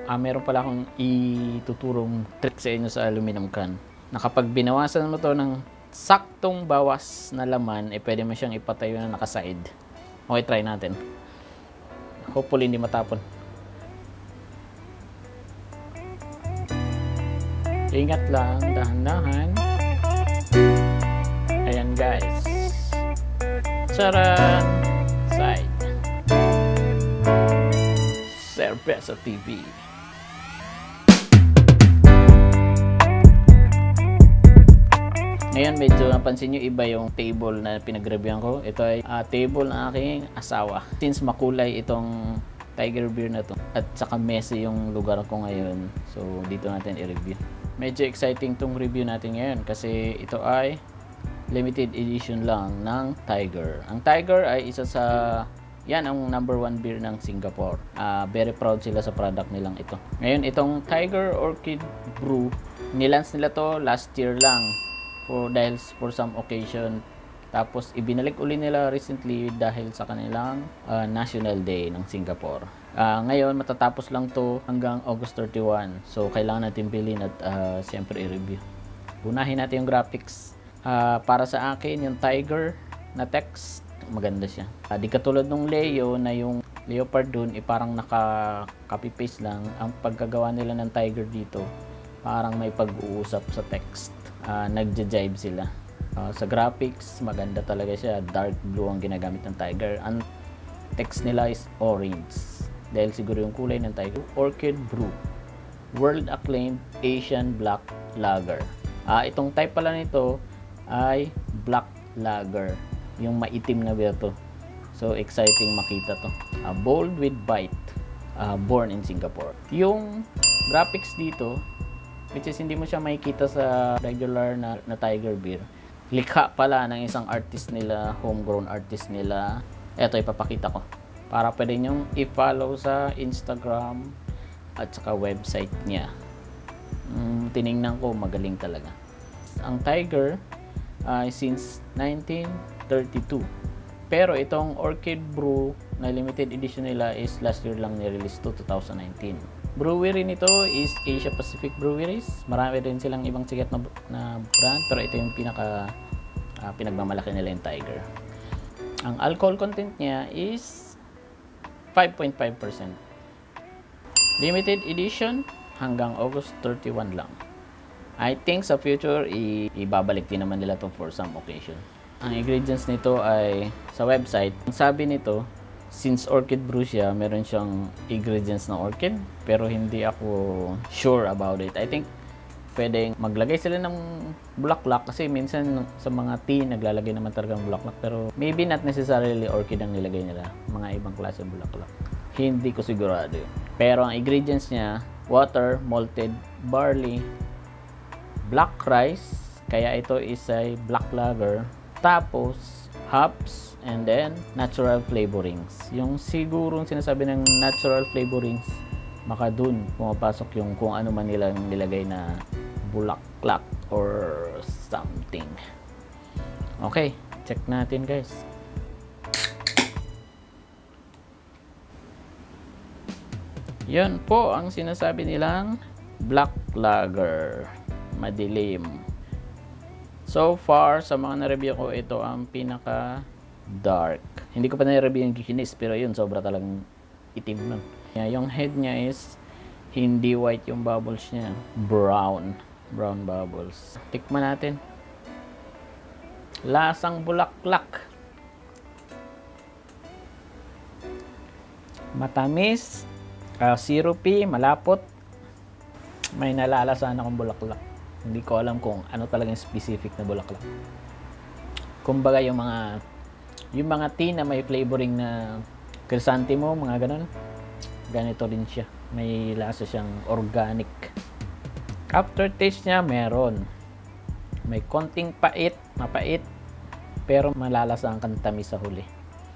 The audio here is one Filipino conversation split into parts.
Meron pala akong ituturong trick sa inyo sa aluminum can. Na kapag binawasan mo to ng saktong bawas na laman, pwede mo siyang ipatayo na nakaside. Okay, try natin. Hopefully hindi matapon. Ingat lang, dahan-dahan. Ayan guys. Charan! Side. Cerveza TV. Ngayon medyo napansin nyo iba yung table na pinag-reviewhan ko. Ito ay table ng aking asawa. Since makulay itong Tiger Beer na to at saka messy yung lugar ko ngayon, so dito natin i-review. Medyo exciting tong review natin ngayon kasi ito ay limited edition lang ng Tiger. Ang Tiger ay isa sa yan ang number 1 beer ng Singapore. Very proud sila sa product nilang ito. Ngayon itong Tiger Orchid Brew, nilance nila to last year lang dahil for some occasion. Tapos ibinalik uli nila recently dahil sa kanilang National Day ng Singapore. Ngayon matatapos lang to hanggang August 31. So kailangan natin bilhin at siyempre i-review. Unahin natin yung graphics. Para sa akin yung Tiger na text, maganda siya. Di katulad nung Leo na yung leopard dun parang naka-copy paste lang. Ang pagkagawa nila ng Tiger dito parang may pag-uusap sa text. Nagja-jive sila. Sa graphics, maganda talaga siya. Dark blue ang ginagamit ng Tiger. Ang text nila is orange. Dahil siguro yung kulay ng Tiger. Orchid Brew. World acclaimed Asian Black Lager. Itong type pala nito ay Black Lager. Yung maitim na beer to. So, exciting makita to. Bold with bite. Born in Singapore. Yung graphics dito, which is hindi mo siya makikita sa regular na Tiger beer. Likha pala ng isang artist nila, homegrown artist nila. Ito ipapakita ko. Para pwede nyong i-follow sa Instagram at saka website niya. Tiningnan ko, magaling talaga. Ang Tiger since 1932. Pero itong Orchid Brew na limited edition nila is last year lang ni-release to 2019. Brewery nito is Asia Pacific Breweries. Marami rin silang ibang sikat na brand, pero ito yung pinagmamalaki nila yung Tiger. Ang alcohol content niya is 5.5%. Limited edition hanggang August 31 lang. I think sa future ibabalik din naman nila to for some occasion. Ang ingredients nito ay sa website. Ang sabi nito, since Orchid Brew siya, meron siyang ingredients ng orchid, pero hindi ako sure about it. I think pwedeng maglagay sila ng bulaklak kasi minsan sa mga tea naglalagay naman talaga ng bulaklak, pero maybe not necessarily orchid ang nilagay nila, mga ibang klase ng bulaklak. Hindi ko sigurado yun. Pero ang ingredients niya, water, malted barley, black rice, kaya ito is a black lager, tapos hops, and then natural flavorings. Yung sigurong sinasabi ng natural flavorings, maka dun pumapasok yung kung ano man nilang nilagay na bulaklak or something. Okay, check natin guys. Yun po ang sinasabi nilang black lager. Madilim. So far, sa mga na-review ko, ito ang pinaka dark. Hindi ko pa na-review yung Guinness, pero yun, sobra talagang itim nun. Yung head niya is hindi white yung bubbles niya. Brown bubbles. Tikman natin. Lasang bulaklak. Matamis, syrupy, malapot. May nalalasahan akong bulaklak. Hindi ko alam kung ano talagang specific na bulaklak. Kumbaga yung mga tea na may flavoring na chrysanthemum, mga ganun. Ganito rin siya. May lasa siyang organic. Aftertaste niya meron. May konting mapait, pero malalasahan kang tamis sa huli.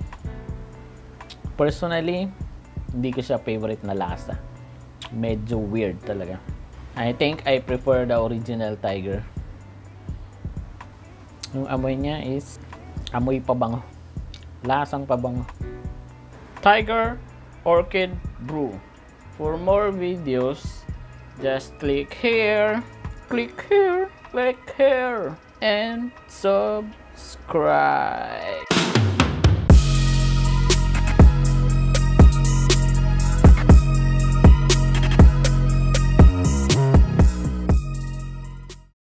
Personally, hindi ko siya favorite na lasa. Medyo weird talaga. I think I prefer the original Tiger. Yung amoy niya is amoy pabango. Lasang pabango. Tiger Orchid Brew For more videos, just click here, and subscribe.